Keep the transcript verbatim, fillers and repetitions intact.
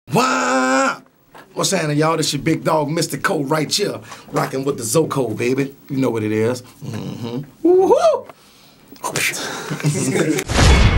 Wow! What's happening, y'all? This your big dog, Mystikal, right here, rocking with the ZOCODE, baby. You know what it is. Mm-hmm. Woohoo!